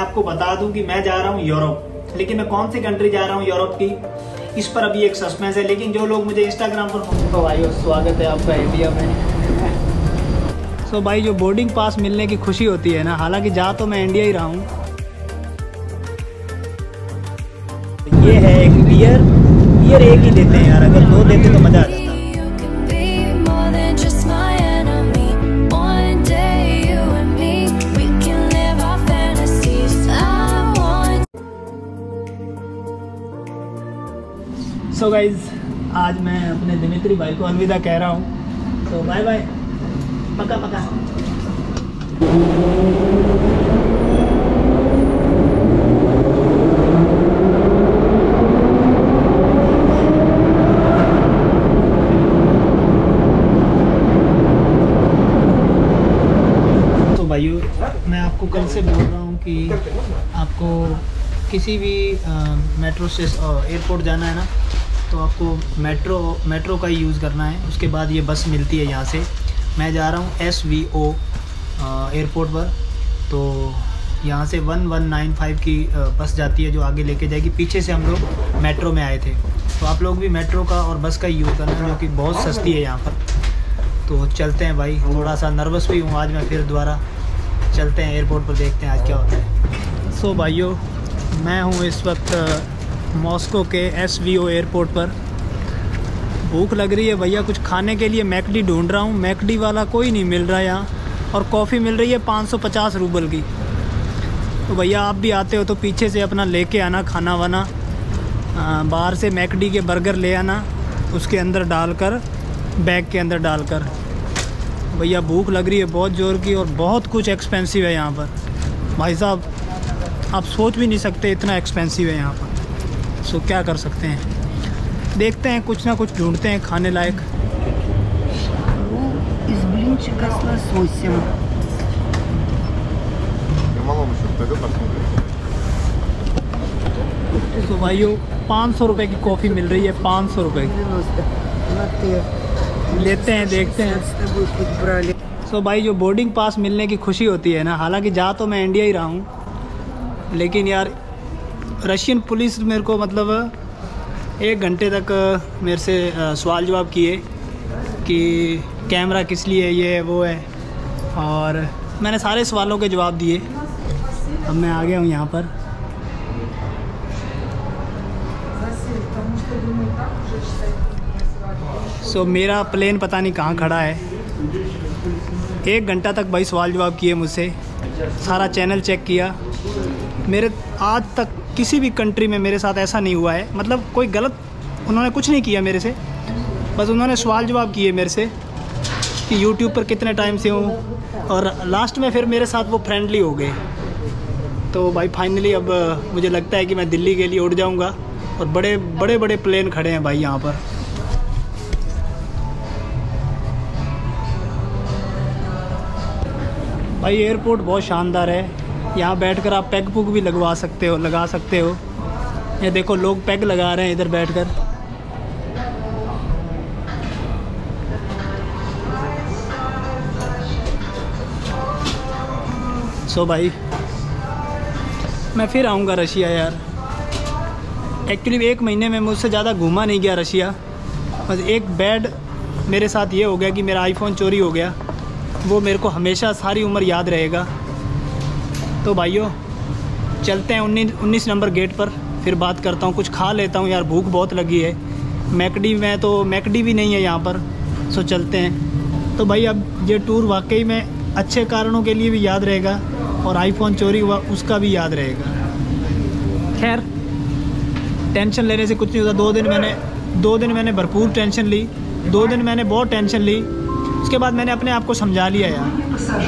आपको बता दूं कि मैं जा रहा हूं यूरोप, लेकिन मैं कौन सी कंट्री जा रहा हूं यूरोप की, इस पर अभी एक सस्पेंस है। लेकिन जो लोग मुझे इंस्टाग्राम पर तो भाई स्वागत है आपका इंडिया में। सो भाई जो बोर्डिंग पास मिलने की खुशी होती है ना, हालांकि जा तो मैं इंडिया ही रहा हूँ। ये है एक बियर एक ही देते हैं यार, अगर दो देते तो मजा आ जाता। सो गाइज आज मैं अपने दिमित्री भाई को अलविदा कह रहा हूँ, तो बाय बाय, पक्का पक्का। तो भाइयों मैं आपको कल से बोल रहा हूँ कि आपको किसी भी मेट्रो से एयरपोर्ट जाना है ना, तो आपको मेट्रो का ही यूज़ करना है। उसके बाद ये बस मिलती है यहाँ से। मैं जा रहा हूँ SVO एयरपोर्ट पर, तो यहाँ से 1195 की बस जाती है जो आगे लेके जाएगी। पीछे से हम लोग मेट्रो में आए थे, तो आप लोग भी मेट्रो का और बस का ही यूज़ करना है, जो कि बहुत सस्ती है यहाँ पर। तो चलते हैं भाई, थोड़ा सा नर्वस भी हूँ आज मैं, फिर दोबारा चलते हैं एयरपोर्ट पर, देखते हैं आज क्या होता है। सो भाइयों मैं हूँ इस वक्त मॉस्को के SVO एयरपोर्ट पर। भूख लग रही है भैया, कुछ खाने के लिए मैकडी ढूंढ रहा हूँ। मैकडी वाला कोई नहीं मिल रहा यहाँ, और कॉफ़ी मिल रही है 550 रूबल की। तो भैया आप भी आते हो तो पीछे से अपना लेके आना खाना वाना, बाहर से मैकडी के बर्गर ले आना, उसके अंदर डालकर, बैग के अंदर डालकर। भैया भूख लग रही है बहुत ज़ोर की, और बहुत कुछ एक्सपेंसिव है यहाँ पर भाई साहब, आप सोच भी नहीं सकते इतना एक्सपेंसिव है यहाँ पर। सो क्या कर सकते हैं, देखते हैं, कुछ ना कुछ ढूंढते हैं खाने लायक। तो भाइयों 500 रुपये की कॉफ़ी मिल रही है, 500 रुपये लेते हैं, देखते हैं। सो भाई जो बोर्डिंग पास मिलने की खुशी होती है ना, हालांकि जा तो मैं इंडिया ही रहा हूँ, लेकिन यार रशियन पुलिस मेरे को मतलब 1 घंटे तक मेरे से सवाल जवाब किए कि कैमरा किस लिए, ये है वो है, और मैंने सारे सवालों के जवाब दिए। अब मैं आ गया हूँ यहाँ पर। सो मेरा प्लेन पता नहीं कहाँ खड़ा है। 1 घंटा तक भाई सवाल जवाब किए मुझसे, सारा चैनल चेक किया। मेरे आज तक किसी भी कंट्री में मेरे साथ ऐसा नहीं हुआ है, मतलब कोई गलत उन्होंने कुछ नहीं किया मेरे से, बस उन्होंने सवाल जवाब किए मेरे से कि यूट्यूब पर कितने टाइम से हूँ, और लास्ट में फिर मेरे साथ वो फ्रेंडली हो गए। तो भाई फाइनली अब मुझे लगता है कि मैं दिल्ली के लिए उड़ जाऊँगा, और बड़े बड़े प्लेन खड़े हैं भाई यहाँ पर। भाई एयरपोर्ट बहुत शानदार है, यहाँ बैठकर आप पैग पुग भी लगा सकते हो। ये देखो लोग पैग लगा रहे हैं इधर बैठकर। सो भाई मैं फिर आऊँगा रशिया यार। एक्चुअली 1 महीने में मुझसे ज़्यादा घूमा नहीं गया रशिया, बस एक बैड मेरे साथ ये हो गया कि मेरा आईफोन चोरी हो गया, वो मेरे को हमेशा सारी उम्र याद रहेगा। तो भाइयों चलते हैं 19 नंबर गेट पर, फिर बात करता हूँ, कुछ खा लेता हूँ यार, भूख बहुत लगी है। मैकडी में तो मैकडी भी नहीं है यहाँ पर, सो चलते हैं। तो भाई अब ये टूर वाकई में अच्छे कारणों के लिए भी याद रहेगा, और आईफोन चोरी हुआ उसका भी याद रहेगा। खैर टेंशन लेने से कुछ नहीं होता। 2 दिन मैंने भरपूर टेंशन ली, 2 दिन मैंने बहुत टेंशन ली, उसके बाद मैंने अपने आप को समझा लिया यार।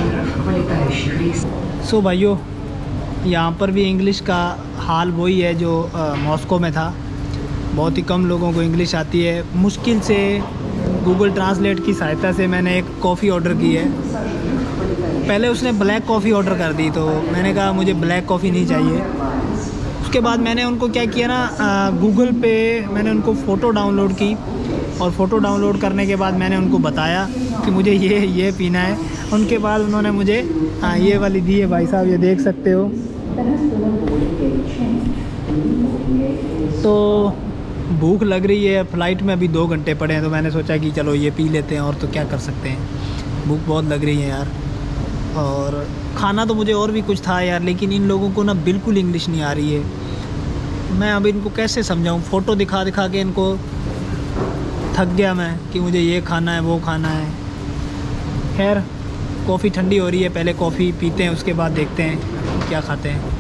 सो भाइयों यहाँ पर भी इंग्लिश का हाल वही है जो मॉस्को में था। बहुत ही कम लोगों को इंग्लिश आती है। मुश्किल से गूगल ट्रांसलेट की सहायता से मैंने एक कॉफ़ी ऑर्डर की है। पहले उसने ब्लैक कॉफ़ी ऑर्डर कर दी, तो मैंने कहा मुझे ब्लैक कॉफ़ी नहीं चाहिए। उसके बाद मैंने उनको क्या किया ना, गूगल पे मैंने उनको फ़ोटो डाउनलोड की, और फ़ोटो डाउनलोड करने के बाद मैंने उनको बताया कि मुझे ये पीना है। उनके बाद उन्होंने मुझे ये वाली दी है भाई साहब, ये देख सकते हो, तो भूख लग रही है, फ़्लाइट में अभी 2 घंटे पड़े हैं, तो मैंने सोचा कि चलो ये पी लेते हैं, और तो क्या कर सकते हैं। भूख बहुत लग रही है यार। और खाना तो मुझे और भी कुछ था यार, लेकिन इन लोगों को ना बिल्कुल इंग्लिश नहीं आ रही है। मैं अब इनको कैसे समझाऊं, फ़ोटो दिखा दिखा के इनको थक गया मैं कि मुझे ये खाना है वो खाना है। खैर कॉफ़ी ठंडी हो रही है, पहले कॉफ़ी पीते हैं, उसके बाद देखते हैं क्या खाते हैं।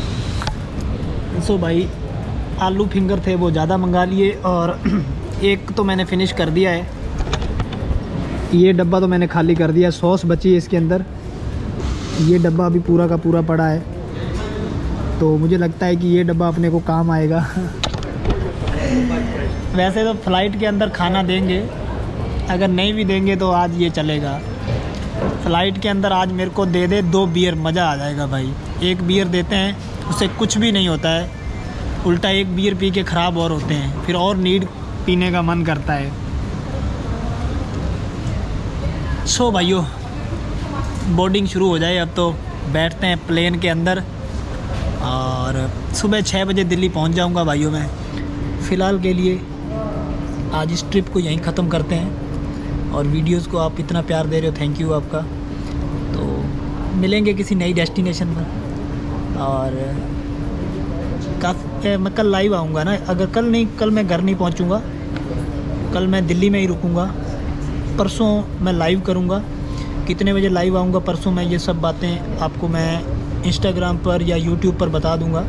सो भाई आलू फिंगर थे वो ज़्यादा मंगा लिए, और एक तो मैंने फ़िनिश कर दिया है। ये डब्बा तो मैंने खाली कर दिया, सॉस बची है इसके अंदर। ये डब्बा अभी पूरा का पूरा पड़ा है, तो मुझे लगता है कि ये डब्बा अपने को काम आएगा। वैसे तो फ़्लाइट के अंदर खाना देंगे, अगर नहीं भी देंगे तो आज ये चलेगा। फ़्लाइट के अंदर आज मेरे को दे दे 2 बियर, मज़ा आ जाएगा भाई। 1 बियर देते हैं, उससे कुछ भी नहीं होता है, उल्टा 1 बियर पी के ख़राब और होते हैं, फिर और नीड पीने का मन करता है। सो भाइयों बोर्डिंग शुरू हो जाए, अब तो बैठते हैं प्लेन के अंदर, और सुबह 6 बजे दिल्ली पहुंच जाऊंगा भाइयों मैं। फ़िलहाल के लिए आज इस ट्रिप को यहीं ख़त्म करते हैं, और वीडियोस को आप इतना प्यार दे रहे हो, थैंक यू आपका। तो मिलेंगे किसी नई डेस्टिनेशन पर, और काफ़ी मैं कल लाइव आऊँगा ना, अगर कल नहीं, कल मैं घर नहीं पहुँचूँगा, कल मैं दिल्ली में ही रुकूँगा। परसों मैं लाइव करूँगा, कितने बजे लाइव आऊँगा परसों मैं ये सब बातें आपको मैं इंस्टाग्राम पर या यूट्यूब पर बता दूँगा।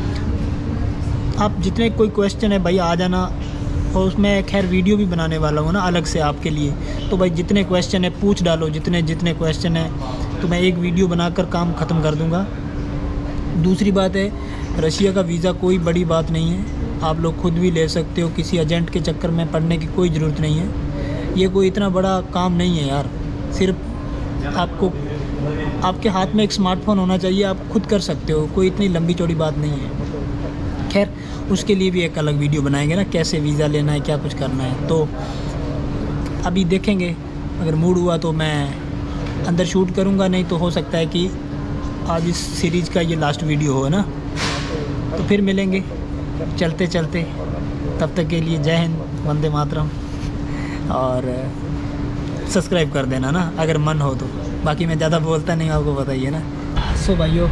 आप जितने कोई क्वेश्चन है भाई आ जाना, और उसमें खैर वीडियो भी बनाने वाला हूँ ना अलग से आपके लिए। तो भाई जितने क्वेश्चन है पूछ डालो, जितने जितने क्वेश्चन है, तो मैं एक वीडियो बनाकर काम ख़त्म कर दूँगा। दूसरी बात है, रशिया का वीज़ा कोई बड़ी बात नहीं है, आप लोग खुद भी ले सकते हो, किसी एजेंट के चक्कर में पड़ने की कोई ज़रूरत नहीं है। ये कोई इतना बड़ा काम नहीं है यार, सिर्फ आपको आपके हाथ में एक स्मार्टफोन होना चाहिए, आप खुद कर सकते हो, कोई इतनी लंबी चौड़ी बात नहीं है। खैर उसके लिए भी एक अलग वीडियो बनाएंगे ना, कैसे वीज़ा लेना है, क्या कुछ करना है। तो अभी देखेंगे, अगर मूड हुआ तो मैं अंदर शूट करूँगा, नहीं तो हो सकता है कि आज इस सीरीज़ का ये लास्ट वीडियो हो ना। तो फिर मिलेंगे चलते चलते, तब तक के लिए जय हिंद, वंदे मातरम, और सब्सक्राइब कर देना ना अगर मन हो तो। बाकी मैं ज़्यादा बोलता नहीं, आपको बताइए ना। सो भाइयों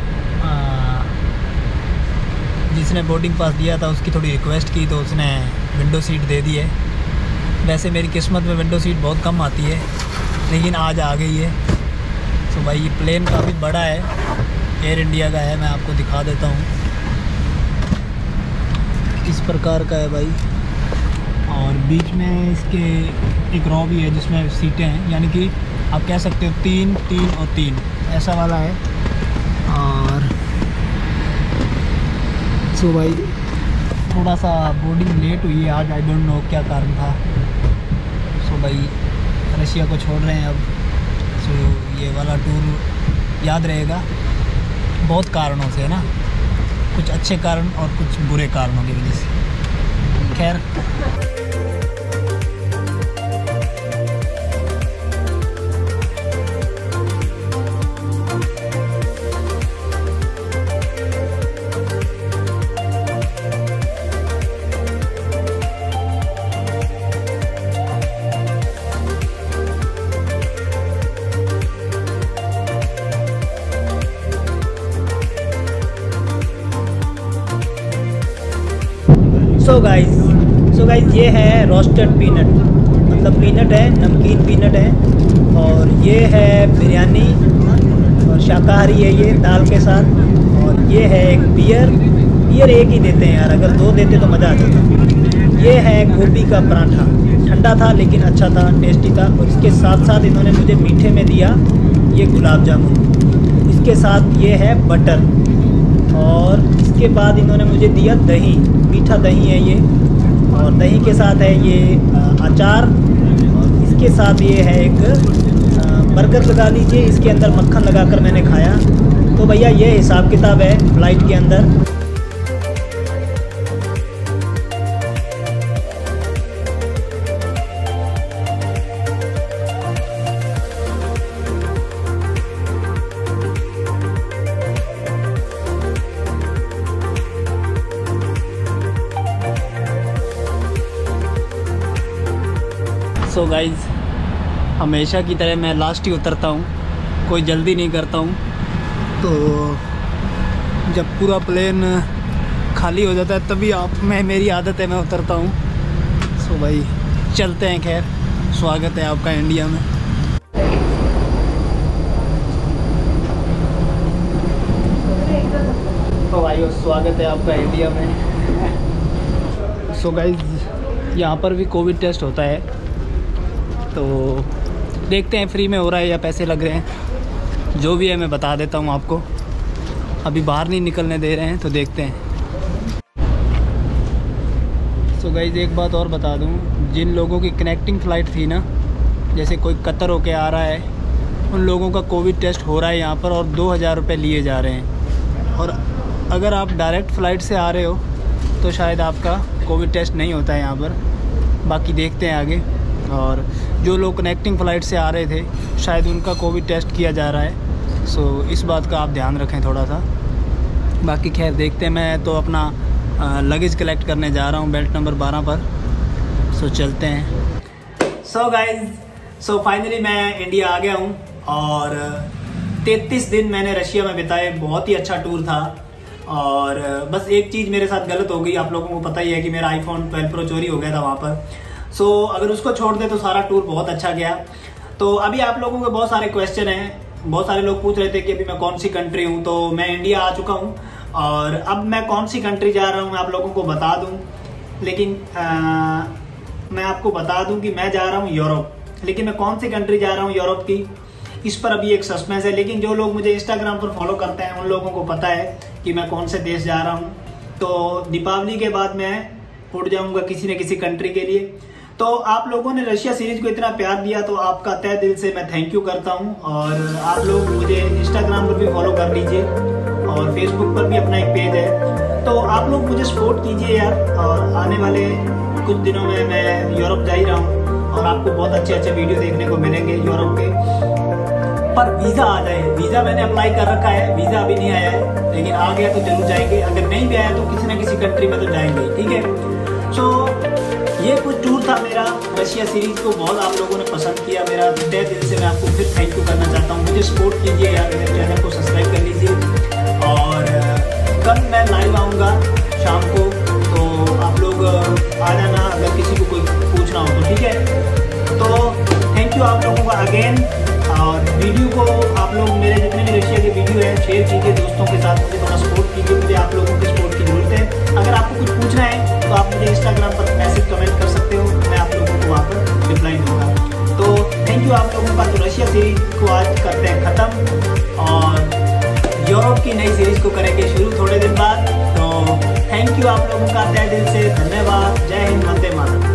जिसने बोर्डिंग पास दिया था उसकी थोड़ी रिक्वेस्ट की, तो उसने विंडो सीट दे दी है। वैसे मेरी किस्मत में विंडो सीट बहुत कम आती है, लेकिन आज आ गई है। तो भाई ये प्लेन काफ़ी बड़ा है, एयर इंडिया का है, मैं आपको दिखा देता हूँ इस प्रकार का है भाई। और बीच में इसके एक रो भी है जिसमें सीटें हैं, यानी कि आप कह सकते हो 3, 3 और 3 ऐसा वाला है। और सो भाई थोड़ा सा बोर्डिंग लेट हुई है आज, आई डोंट नो क्या कारण था। सो भाई रशिया को छोड़ रहे हैं अब। सो ये वाला टूर याद रहेगा बहुत कारणों से, है ना, कुछ अच्छे कारण और कुछ बुरे कारणों की वजह से। खैर सो गाइस ये है रोस्टेड पीनट, मतलब पीनट है, नमकीन पीनट है। और ये है बिरयानी, और शाकाहारी है ये दाल के साथ। और ये है एक बियर एक ही देते हैं यार, अगर 2 देते तो मज़ा आ जाता। ये है गोभी का पराठा, ठंडा था लेकिन अच्छा था, टेस्टी था। और इसके साथ साथ इन्होंने मुझे मीठे में दिया ये गुलाब जामुन, इसके साथ ये है बटर, और इसके बाद इन्होंने मुझे दिया दही, मीठा दही है ये, और दही के साथ है ये अचार, और इसके साथ ये है एक बर्गर लगा लीजिए, इसके अंदर मक्खन लगाकर मैंने खाया। तो भैया ये हिसाब किताब है फ़्लाइट के अंदर। सो गाइज़, हमेशा की तरह मैं लास्ट ही उतरता हूँ, कोई जल्दी नहीं करता हूँ। तो जब पूरा प्लेन खाली हो जाता है तभी मेरी आदत है, मैं उतरता हूँ। सो भाई चलते हैं। खैर, स्वागत है आपका इंडिया में। तो भाई स्वागत है आपका इंडिया में। सो गाइज़, यहाँ पर भी कोविड टेस्ट होता है, तो देखते हैं फ्री में हो रहा है या पैसे लग रहे हैं। जो भी है मैं बता देता हूँ आपको। अभी बाहर नहीं निकलने दे रहे हैं, तो देखते हैं। सो गाइज़, एक बात और बता दूँ, जिन लोगों की कनेक्टिंग फ़्लाइट थी ना, जैसे कोई कतर होके आ रहा है, उन लोगों का कोविड टेस्ट हो रहा है यहाँ पर और 2000 रुपये लिए जा रहे हैं। और अगर आप डायरेक्ट फ़्लाइट से आ रहे हो तो शायद आपका कोविड टेस्ट नहीं होता है यहाँ पर। बाकी देखते हैं आगे। और जो लोग कनेक्टिंग फ़्लाइट से आ रहे थे, शायद उनका कोविड टेस्ट किया जा रहा है। सो इस बात का आप ध्यान रखें थोड़ा सा। बाकी खैर देखते हैं। मैं तो अपना लगेज कलेक्ट करने जा रहा हूँ बेल्ट नंबर 12 पर। सो चलते हैं। सो गाइज, सो फाइनली मैं इंडिया आ गया हूँ और 33 दिन मैंने रशिया में बिताए। बहुत ही अच्छा टूर था। और बस एक चीज़ मेरे साथ गलत हो गई। आप लोगों को पता ही है कि मेरा iPhone 12 Pro चोरी हो गया था वहाँ पर। सो अगर उसको छोड़ दे तो सारा टूर बहुत अच्छा गया। तो अभी आप लोगों के बहुत सारे क्वेश्चन हैं। बहुत सारे लोग पूछ रहे थे कि अभी मैं कौन सी कंट्री हूँ। तो मैं इंडिया आ चुका हूँ और अब मैं कौन सी कंट्री जा रहा हूँ मैं आप लोगों को बता दूँ। लेकिन मैं आपको बता दूँ कि मैं जा रहा हूँ यूरोप। लेकिन मैं कौन सी कंट्री जा रहा हूँ यूरोप की, इस पर अभी एक सस्पेंस है। लेकिन जो लोग मुझे इंस्टाग्राम पर फॉलो करते हैं उन लोगों को पता है कि मैं कौन से देश जा रहा हूँ। तो दीपावली के बाद मैं उड़ जाऊँगा किसी न किसी कंट्री के लिए। तो आप लोगों ने रशिया सीरीज को इतना प्यार दिया, तो आपका तहे दिल से मैं थैंक यू करता हूँ। और आप लोग मुझे इंस्टाग्राम पर भी फॉलो कर लीजिए और फेसबुक पर भी अपना एक पेज है। तो आप लोग मुझे सपोर्ट कीजिए यार। और आने वाले कुछ दिनों में मैं यूरोप जा ही रहा हूँ और आपको बहुत अच्छे अच्छे वीडियो देखने को मिलेंगे यूरोप के। पर वीज़ा आ जाए। वीज़ा मैंने अप्लाई कर रखा है, वीज़ा अभी नहीं आया है, लेकिन आ गया तो जरूर जाएंगे। अगर नहीं भी आया तो किसी न किसी कंट्री में तो जाएंगे, ठीक है। सो ये कुछ टूर था मेरा रशिया सीरीज को। बहुत आप लोगों ने पसंद किया। मेरा तहे दिल से मैं आपको फिर थैंक यू करना चाहता हूँ। मुझे सपोर्ट कीजिए यार, मेरे चैनल को सब्सक्राइब कर लीजिए। और कल मैं लाइव आऊँगा शाम को, तो आप लोग आ जाना अगर किसी को कोई पूछना हो तो, ठीक है। तो थैंक यू आप लोगों का अगेन। और वीडियो को आप लोग, मेरे जितने भी रशिया के वीडियो है, शेयर कीजिए दोस्तों के साथ। मुझे थोड़ा सपोर्ट कीजिए, मुझे आप लोगों की सपोर्ट की जरूरत है। अगर आपको कुछ पूछना है तो आप मुझे इंस्टाग्राम पर मैसेज कमेंट कर सकते हो, मैं आप लोगों को वहाँ पर रिप्लाई दूंगा। तो थैंक यू आप लोगों का। तो रशिया सीरीज को आज करते हैं ख़त्म और यूरोप की नई सीरीज को करेंगे शुरू थोड़े दिन बाद। तो थैंक यू आप लोगों का तहे दिल से धन्यवाद। जय हिंद, वंदे मातरम।